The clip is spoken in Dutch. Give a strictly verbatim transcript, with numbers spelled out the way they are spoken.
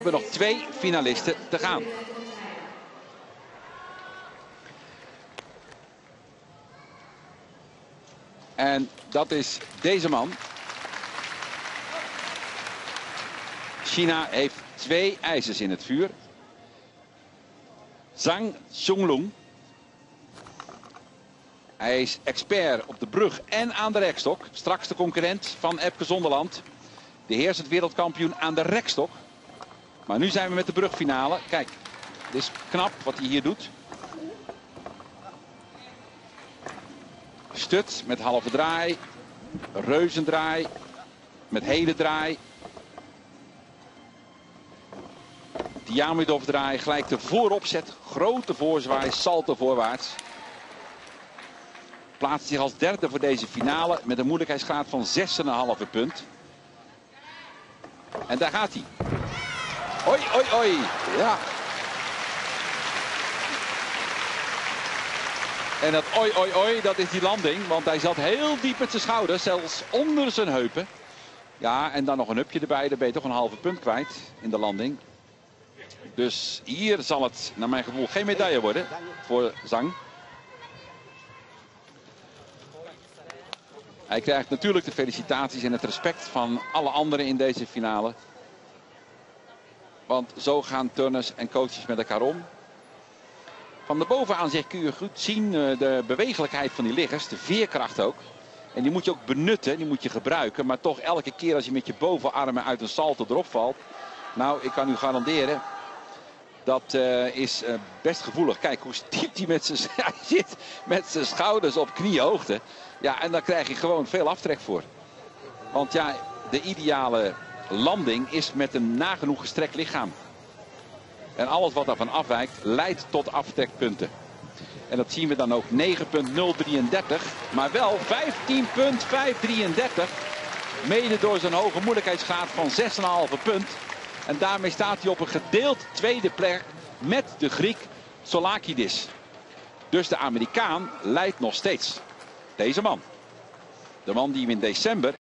We hebben nog twee finalisten te gaan. En dat is deze man. China heeft twee ijzers in het vuur. Zhang Chenglong. Hij is expert op de brug en aan de rekstok. Straks de concurrent van Epke Zonderland. De heersend wereldkampioen aan de rekstok. Maar nu zijn we met de brugfinale. Kijk, het is knap wat hij hier doet. Stut met halve draai. Reuzendraai. Met hele draai. Diamidov draai. Gelijk de vooropzet. Grote voorzwaai. Salto voorwaarts. Plaatst zich als derde voor deze finale. Met een moeilijkheidsgraad van zes komma vijf punt. En daar gaat hij. Oi, oi, oi. Ja. En dat oi, oi, oi, dat is die landing. Want hij zat heel diep met zijn schouders. Zelfs onder zijn heupen. Ja, en dan nog een hupje erbij. Dan ben je toch een halve punt kwijt in de landing. Dus hier zal het, naar mijn gevoel, geen medaille worden voor Zhang. Hij krijgt natuurlijk de felicitaties en het respect van alle anderen in deze finale. Want zo gaan turners en coaches met elkaar om. Van de bovenaanzicht kun je goed zien de bewegelijkheid van die liggers. De veerkracht ook. En die moet je ook benutten, die moet je gebruiken. Maar toch elke keer als je met je bovenarmen uit een salto erop valt. Nou, ik kan u garanderen. Dat uh, is uh, best gevoelig. Kijk hoe stiep hij met zijn, hij zit met zijn schouders op kniehoogte. Ja, en daar krijg je gewoon veel aftrek voor. Want ja, de ideale landing is met een nagenoeg gestrekt lichaam. En alles wat daarvan afwijkt, leidt tot aftrekpunten. En dat zien we dan ook negen komma nul drieëndertig. Maar wel vijftien komma vijfhonderddrieëndertig. Mede door zijn hoge moeilijkheidsgraad van zes komma vijf punt. En daarmee staat hij op een gedeeld tweede plek met de Griek Solakidis. Dus de Amerikaan leidt nog steeds. Deze man. De man die hem in december...